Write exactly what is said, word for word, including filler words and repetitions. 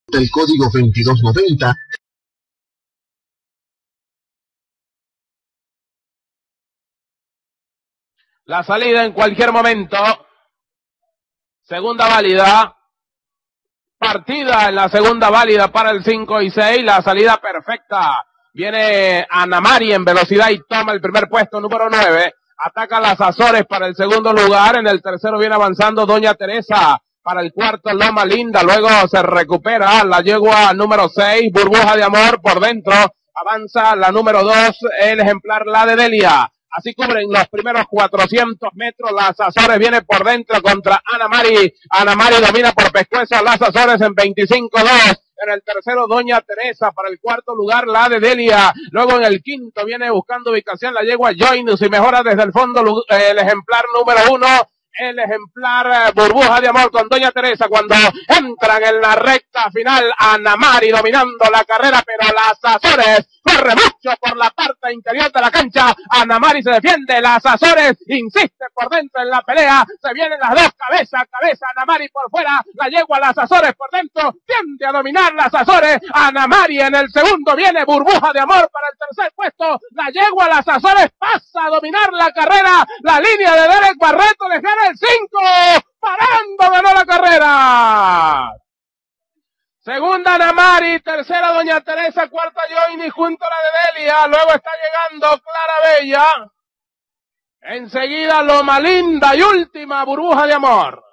El código veintidós noventa. La salida en cualquier momento. Segunda válida. Partida en la segunda válida para el cinco y seis. La salida perfecta. Viene Ana Mari en velocidad y toma el primer puesto, número nueve. Ataca las Azores para el segundo lugar. En el tercero viene avanzando Doña Teresa. Para el cuarto, Loma Linda. Luego se recupera la yegua número seis, Burbuja de Amor. Por dentro avanza la número dos, el ejemplar La de Delia. Así cubren los primeros cuatrocientos metros. Las Azores viene por dentro contra Ana Mari. Ana Mari domina por pescuezo a las Azores en veinticinco dos. En el tercero, Doña Teresa. Para el cuarto lugar, La de Delia. Luego en el quinto viene buscando ubicación la yegua Joinus y mejora desde el fondo el ejemplar número uno. El ejemplar Burbuja de Amor con Doña Teresa cuando entran en la recta final. Ana Mari dominando la carrera, pero las Azores corre mucho por la parte interior de la cancha. Ana Mari se defiende, las Azores insiste por dentro en la pelea. Se vienen las dos cabeza a cabeza. Ana Mari por fuera, la yegua las Azores por dentro. Tiende a dominar las Azores. Ana Mari en el segundo viene Burbuja de Amor para el tercer puesto. La yegua las Azores pasa a dominar la carrera. La línea de Derek Barreto le gana el cinco. Parando ganó la carrera. Segunda Ana Mari, tercera Doña Teresa, cuarta Joinny junto a La de Delia. Luego está llegando Clara Bella. Enseguida Loma Linda y última Burbuja de Amor.